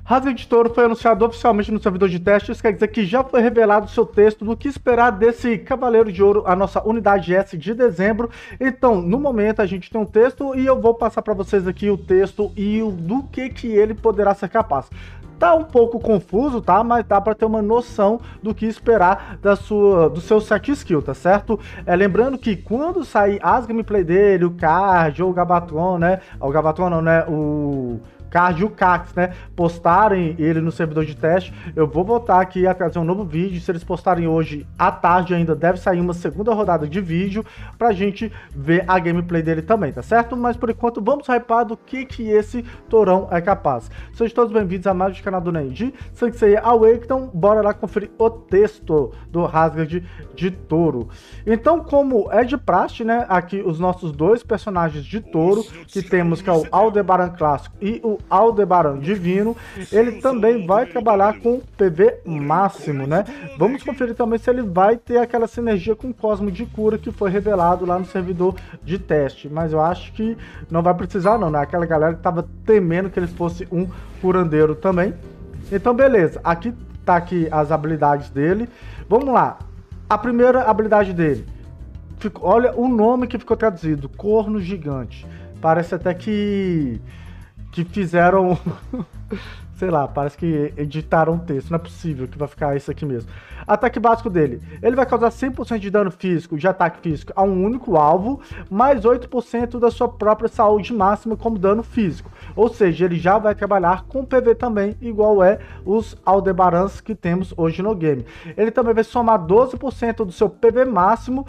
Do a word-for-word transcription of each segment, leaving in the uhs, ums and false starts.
Rasga de Touro foi anunciado oficialmente no servidor de teste, isso quer dizer que já foi revelado o seu texto do que esperar desse Cavaleiro de Ouro, a nossa unidade S de dezembro. Então, no momento a gente tem um texto e eu vou passar para vocês aqui o texto e o do que que ele poderá ser capaz. Tá um pouco confuso, tá? Mas dá para ter uma noção do que esperar da sua, do seu set skill, tá certo? É, lembrando que quando sair as gameplay dele, o card ou o Gabatron, né? O Gabatron não, né? O card e o Cax, né, postarem ele no servidor de teste, eu vou voltar aqui a trazer um novo vídeo. Se eles postarem hoje à tarde ainda, deve sair uma segunda rodada de vídeo pra gente ver a gameplay dele também, tá certo? Mas por enquanto vamos hypar do que que esse Tourão é capaz. Sejam todos bem-vindos a mais um canal do Nendi, Sensei Awake, então bora lá conferir o texto do Rasga de, de Touro. Então, como é de praxe, né, aqui os nossos dois personagens de Touro, que temos que é o Aldebaran Clássico e o Aldebaran Divino, ele também vai trabalhar com P V máximo, né? Vamos conferir também se ele vai ter aquela sinergia com o Cosmo de cura que foi revelado lá no servidor de teste, mas eu acho que não vai precisar não, né? Aquela galera que tava temendo que ele fosse um curandeiro também. Então beleza, aqui tá aqui as habilidades dele. Vamos lá, a primeira habilidade dele, ficou, olha o nome que ficou traduzido, Corno Gigante. Parece até que que fizeram, sei lá, parece que editaram um texto, não é possível que vai ficar isso aqui mesmo. Ataque básico dele, ele vai causar cem por cento de dano físico, de ataque físico a um único alvo, mais oito por cento da sua própria saúde máxima como dano físico. Ou seja, ele já vai trabalhar com P V também, igual é os Aldebarans que temos hoje no game. Ele também vai somar doze por cento do seu P V máximo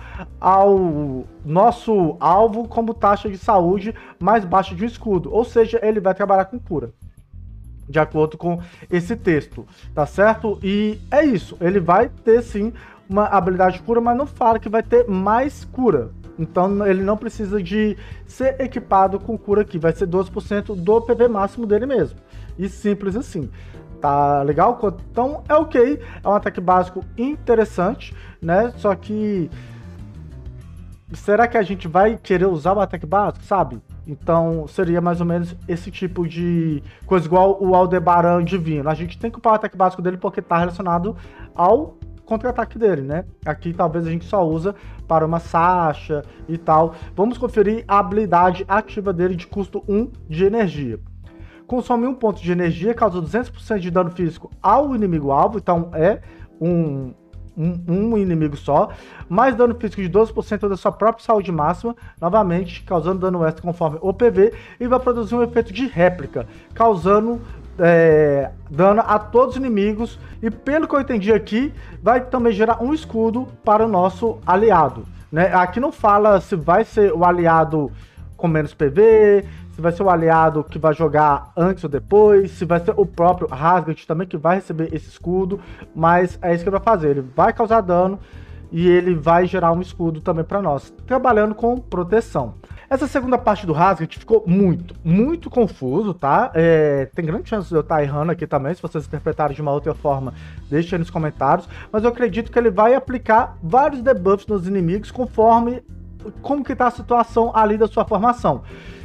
ao nosso alvo como taxa de saúde mais baixa de um escudo. Ou seja, ele vai trabalhar com cura, de acordo com esse texto, tá certo? E é isso, ele vai ter sim uma habilidade de cura, mas não fala que vai ter mais cura. Então ele não precisa de ser equipado com cura aqui, vai ser doze por cento do P V máximo dele mesmo. E simples assim. Tá legal? Então é ok, é um ataque básico interessante, né? Só que será que a gente vai querer usar o ataque básico, sabe? Então seria mais ou menos esse tipo de coisa, igual o Aldebaran Divino. A gente tem que upar o ataque básico dele porque está relacionado ao contra-ataque dele, né? Aqui talvez a gente só usa para uma Sasha e tal. Vamos conferir a habilidade ativa dele de custo um de energia. Consome um ponto de energia, causa duzentos por cento de dano físico ao inimigo-alvo, então é um... Um, um inimigo só, mais dano físico de doze por cento da sua própria saúde máxima, novamente causando dano extra conforme o P V, e vai produzir um efeito de réplica, causando é, dano a todos os inimigos, e pelo que eu entendi aqui, vai também gerar um escudo para o nosso aliado, né? Aqui não fala se vai ser o aliado com menos P V, se vai ser o aliado que vai jogar antes ou depois, se vai ser o próprio Rasgat também que vai receber esse escudo, mas é isso que ele vai fazer, ele vai causar dano e ele vai gerar um escudo também para nós, trabalhando com proteção. Essa segunda parte do Rasgat ficou muito, muito confuso, tá? É, tem grande chance de eu estar errando aqui também, se vocês interpretarem de uma outra forma, deixem aí nos comentários, mas eu acredito que ele vai aplicar vários debuffs nos inimigos conforme como que tá a situação ali da sua formação.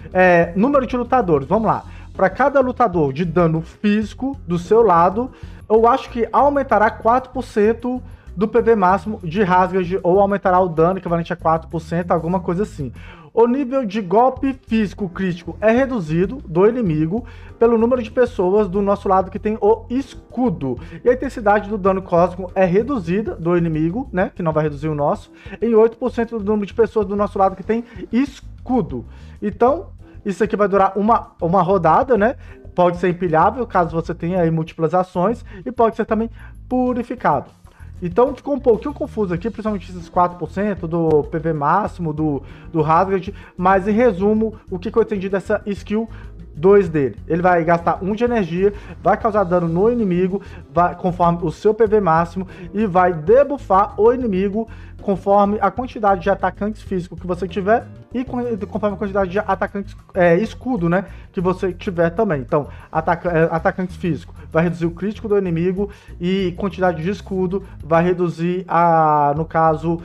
É, número de lutadores, vamos lá. Para cada lutador de dano físico do seu lado, eu acho que aumentará quatro por cento do P V máximo de Rasgad, ou aumentará o dano equivalente a quatro por cento, alguma coisa assim. O nível de golpe físico crítico é reduzido do inimigo pelo número de pessoas do nosso lado que tem o escudo. E a intensidade do dano cósmico é reduzida do inimigo, né, que não vai reduzir o nosso, em oito por cento do número de pessoas do nosso lado que tem escudo. Então, isso aqui vai durar uma, uma rodada, né? Pode ser empilhável, caso você tenha aí múltiplas ações, e pode ser também purificado. Então ficou um pouquinho confuso aqui, principalmente esses quatro por cento do P V máximo do, do Rasgad, mas em resumo, o que, que eu entendi dessa skill dois dele? Ele vai gastar um de energia, vai causar dano no inimigo, vai, conforme o seu P V máximo, e vai debuffar o inimigo conforme a quantidade de atacantes físicos que você tiver e conforme a quantidade de atacantes é, escudo, né, que você tiver também. Então, ataca, é, atacantes físicos vai reduzir o crítico do inimigo e quantidade de escudo vai reduzir, a, no caso,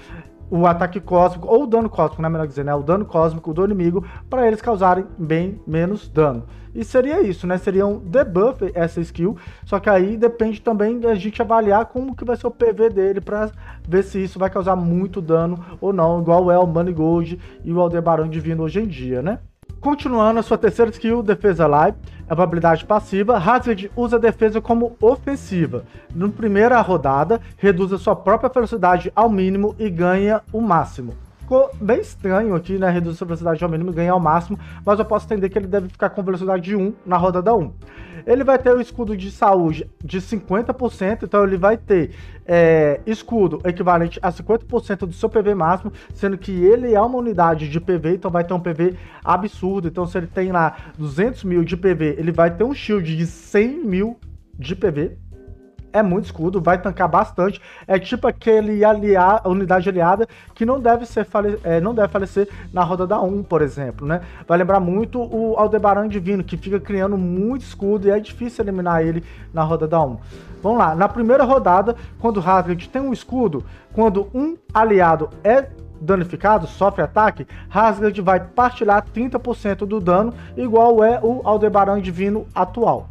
o ataque cósmico, ou o dano cósmico, não é melhor dizer, né? O dano cósmico do inimigo, para eles causarem bem menos dano. E seria isso, né? Seria um debuff essa skill, só que aí depende também da gente avaliar como que vai ser o P V dele, para ver se isso vai causar muito dano ou não, igual é o Manigold e o Aldebaran Divino hoje em dia, né? Continuando, a sua terceira skill, Defesa Live, é uma habilidade passiva. Hazard usa a defesa como ofensiva. Na primeira rodada, reduz a sua própria velocidade ao mínimo e ganha o máximo. Ficou bem estranho aqui, né? Reduz a sua velocidade ao mínimo e ganha ao máximo, mas eu posso entender que ele deve ficar com velocidade de um na rodada um. Ele vai ter o escudo de saúde de cinquenta por cento, então ele vai ter é, escudo equivalente a cinquenta por cento do seu P V máximo, sendo que ele é uma unidade de P V, então vai ter um P V absurdo. Então se ele tem lá duzentos mil de P V, ele vai ter um shield de cem mil de P V. É muito escudo, vai tancar bastante. É tipo aquele aliar, unidade aliada que não deve, ser fale, é, não deve falecer na rodada um, por exemplo, né? Vai lembrar muito o Aldebaran Divino, que fica criando muito escudo e é difícil eliminar ele na rodada um. Vamos lá, na primeira rodada, quando o Hazard tem um escudo, quando um aliado é danificado, sofre ataque, Hazard vai partilhar trinta por cento do dano, igual é o Aldebaran Divino atual.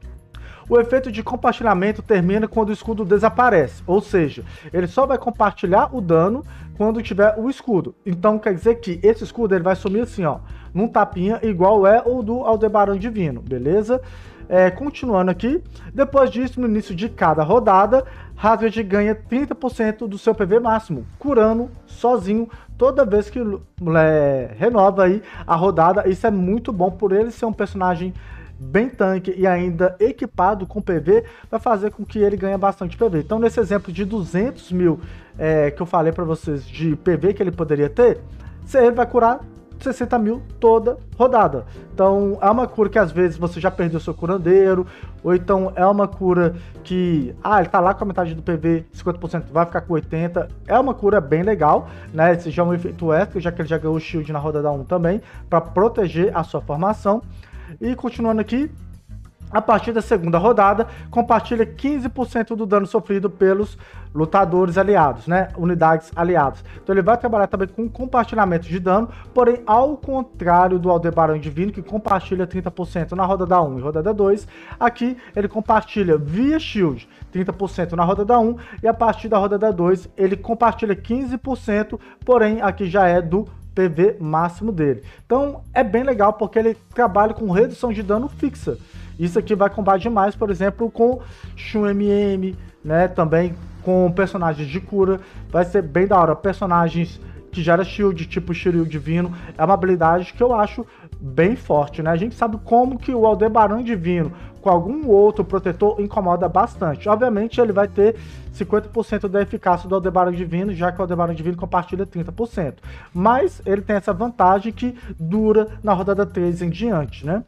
O efeito de compartilhamento termina quando o escudo desaparece, ou seja, ele só vai compartilhar o dano quando tiver o escudo. Então quer dizer que esse escudo ele vai sumir assim, ó, num tapinha, igual é o do Aldebaran Divino, beleza? É, continuando aqui, depois disso, no início de cada rodada, Hazard ganha trinta por cento do seu P V máximo, curando sozinho toda vez que é, renova aí a rodada. Isso é muito bom por ele ser um personagem bem tanque e ainda equipado com P V, vai fazer com que ele ganhe bastante P V. Então, nesse exemplo de duzentos mil é, que eu falei para vocês de P V que ele poderia ter, ele vai curar sessenta mil toda rodada. Então, é uma cura que às vezes você já perdeu seu curandeiro, ou então é uma cura que, ah, ele tá lá com a metade do P V, cinquenta por cento, vai ficar com oitenta por cento. É uma cura bem legal, né? Esse já é um efeito extra, já que ele já ganhou o shield na rodada um também, para proteger a sua formação. E continuando aqui, a partir da segunda rodada, compartilha quinze por cento do dano sofrido pelos lutadores aliados, né? Unidades aliadas. Então ele vai trabalhar também com compartilhamento de dano, porém, ao contrário do Aldebaran Divino, que compartilha trinta por cento na rodada um e rodada dois, aqui ele compartilha via shield trinta por cento na rodada um e a partir da rodada dois ele compartilha quinze por cento, porém aqui já é do P V máximo dele. Então é bem legal porque ele trabalha com redução de dano fixa. Isso aqui vai combater demais, por exemplo, com Shun M M, né? Também com personagens de cura. Vai ser bem da hora. Personagens que gera shield, tipo Shiryu Divino, é uma habilidade que eu acho bem forte, né? A gente sabe como que o Aldebaran Divino com algum outro protetor incomoda bastante. Obviamente ele vai ter cinquenta por cento da eficácia do Aldebaran Divino, já que o Aldebaran Divino compartilha trinta por cento. Mas ele tem essa vantagem que dura na rodada três em diante, né?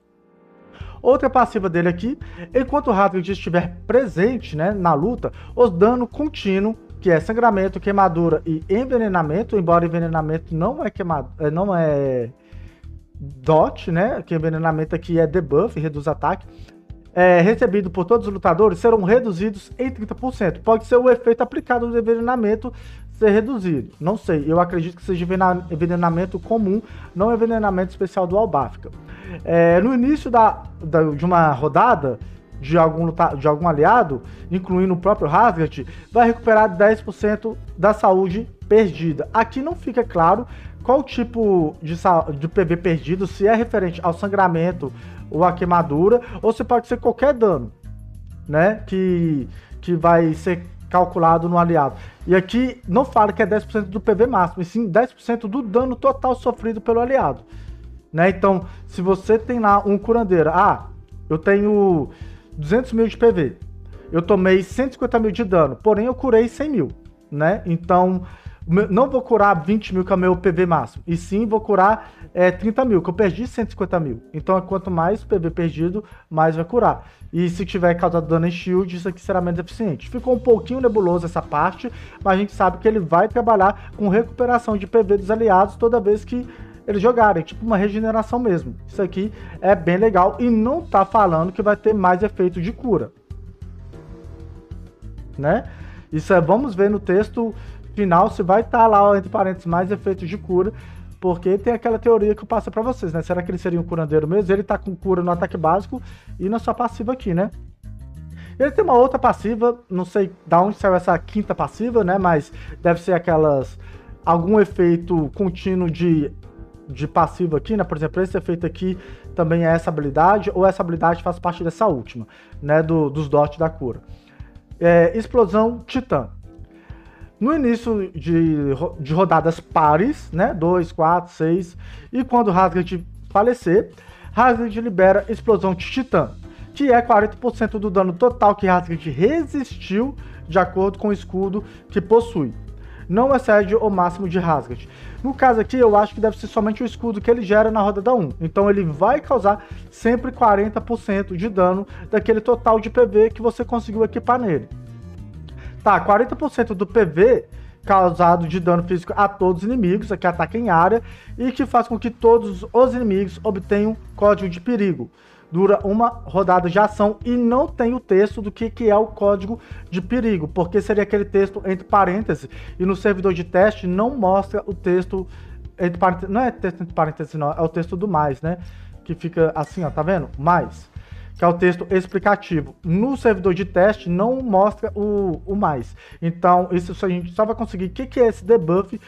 Outra passiva dele aqui, enquanto o Hazard estiver presente, né, na luta, o dano contínuo, que é sangramento, queimadura e envenenamento, embora envenenamento não é queimado, não é dot, né, que envenenamento aqui é debuff, reduz ataque, é, recebido por todos os lutadores, serão reduzidos em trinta por cento. Pode ser o efeito aplicado do envenenamento ser reduzido, não sei, eu acredito que seja envenenamento comum, não envenenamento especial do Albáfica. É, no início da, da, de uma rodada de algum, de algum aliado, incluindo o próprio Hazard, vai recuperar dez por cento da saúde perdida. Aqui não fica claro qual tipo de, de P V perdido, se é referente ao sangramento ou à queimadura, ou se pode ser qualquer dano, né, que, que vai ser calculado no aliado. E aqui não fala que é dez por cento do P V máximo, e sim dez por cento do dano total sofrido pelo aliado. Né? Então, se você tem lá um curandeiro, ah, eu tenho duzentos mil de P V, eu tomei cento e cinquenta mil de dano, porém eu curei cem mil, né? Então, não vou curar vinte mil que é o meu P V máximo, e sim vou curar é, trinta mil, que eu perdi cento e cinquenta mil. Então, quanto mais P V perdido, mais vai curar. E se tiver causado dano em shield, isso aqui será menos eficiente. Ficou um pouquinho nebuloso essa parte, mas a gente sabe que ele vai trabalhar com recuperação de P V dos aliados toda vez que eles jogarem, tipo uma regeneração mesmo. Isso aqui é bem legal e não tá falando que vai ter mais efeito de cura, né? Isso é, vamos ver no texto final se vai estar lá, entre parênteses, mais efeitos de cura, porque tem aquela teoria que eu passo pra vocês, né? Será que ele seria um curandeiro mesmo? Ele tá com cura no ataque básico e na sua passiva aqui, né? Ele tem uma outra passiva, não sei da onde saiu essa quinta passiva, né? Mas deve ser aquelas... algum efeito contínuo de, de passiva aqui, né? Por exemplo, esse efeito aqui também é essa habilidade, ou essa habilidade faz parte dessa última, né? Do, dos dots da cura. É, explosão Titã. No início de, de rodadas pares, né? dois, quatro, seis, e quando Hasged falecer, Hasged libera Explosão de Titã, que é quarenta por cento do dano total que Hasged resistiu de acordo com o escudo que possui. Não excede o máximo de Hasged. No caso aqui, eu acho que deve ser somente o escudo que ele gera na rodada um. Então ele vai causar sempre quarenta por cento de dano daquele total de P V que você conseguiu equipar nele. Tá, quarenta por cento do P V causado de dano físico a todos os inimigos, que atacam em área, e que faz com que todos os inimigos obtenham código de perigo. Dura uma rodada de ação e não tem o texto do que, que é o código de perigo, porque seria aquele texto entre parênteses, e no servidor de teste não mostra o texto entre parênteses, não é texto entre parênteses não, é o texto do mais, né? Que fica assim, ó, tá vendo? Mais, que é o texto explicativo. No servidor de teste não mostra o, o mais. Então, isso a gente só vai conseguir o que, que é esse debuff,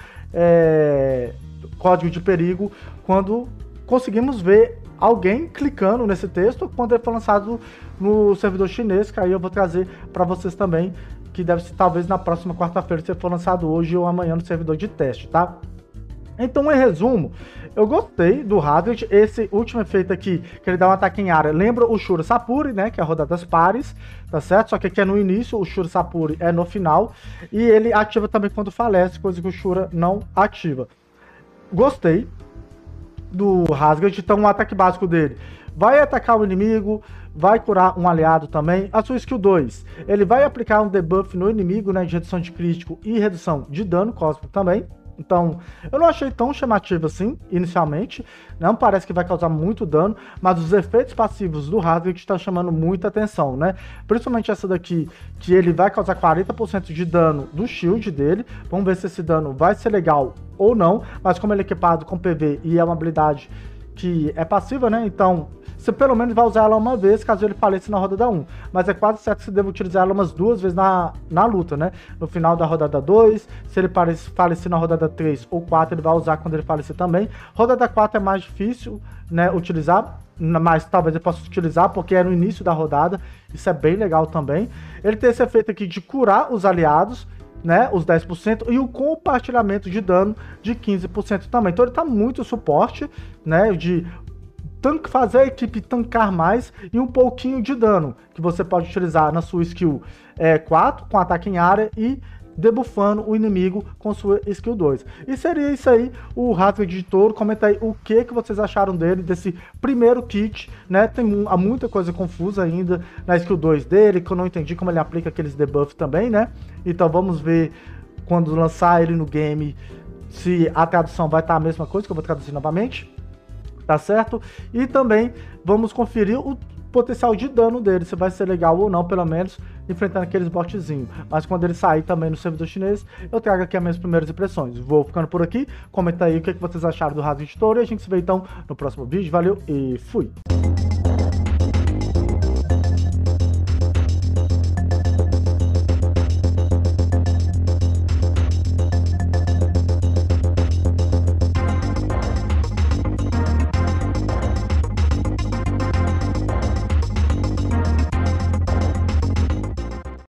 é, código de perigo, quando conseguimos ver alguém clicando nesse texto quando ele for lançado no servidor chinês, que aí eu vou trazer para vocês também, que deve ser talvez na próxima quarta-feira, se for lançado hoje ou amanhã no servidor de teste, tá? Então, em resumo, eu gostei do Hasged. Esse último efeito aqui, que ele dá um ataque em área, lembra o Shura Sapuri, né, que é a rodada das pares, tá certo? Só que aqui é no início, o Shura Sapuri é no final, e ele ativa também quando falece, coisa que o Shura não ativa. Gostei do Hasged, então o ataque básico dele vai atacar o inimigo, vai curar um aliado também. A sua skill dois, ele vai aplicar um debuff no inimigo, né, de redução de crítico e redução de dano cósmico também. Então, eu não achei tão chamativo assim, inicialmente, não parece que vai causar muito dano, mas os efeitos passivos do Hasged estão chamando muita atenção, né? Principalmente essa daqui, que ele vai causar quarenta por cento de dano do shield dele. Vamos ver se esse dano vai ser legal ou não, mas como ele é equipado com P V e é uma habilidade que é passiva, né? Então, você pelo menos vai usar ela uma vez, caso ele faleça na rodada um. Mas é quase certo que você deve utilizar ela umas duas vezes na, na luta, né? No final da rodada dois, se ele falecer na rodada três ou quatro, ele vai usar quando ele falecer também. Rodada quatro é mais difícil, né, utilizar, mas talvez eu possa utilizar porque é no início da rodada. Isso é bem legal também. Ele tem esse efeito aqui de curar os aliados, né, os dez por cento, e o compartilhamento de dano de quinze por cento também. Então ele tá muito suporte, né, de tanque, fazer a equipe tancar mais e um pouquinho de dano, que você pode utilizar na sua skill é, quatro, com ataque em área, e debuffando o inimigo com sua skill dois. E seria isso aí, o Hasged de Touro. Comenta aí o que, que vocês acharam dele, desse primeiro kit, né? Tem muita coisa confusa ainda na skill dois dele, que eu não entendi como ele aplica aqueles debuffs também, né? Então vamos ver quando lançar ele no game, se a tradução vai estar a mesma coisa, que eu vou traduzir novamente, tá certo? E também vamos conferir o potencial de dano dele, se vai ser legal ou não, pelo menos enfrentando aqueles botzinhos. Mas quando ele sair também no servidor chinês, eu trago aqui as minhas primeiras impressões. Vou ficando por aqui, comenta aí o que vocês acharam do Hasged de Touro, e a gente se vê então no próximo vídeo. Valeu e fui!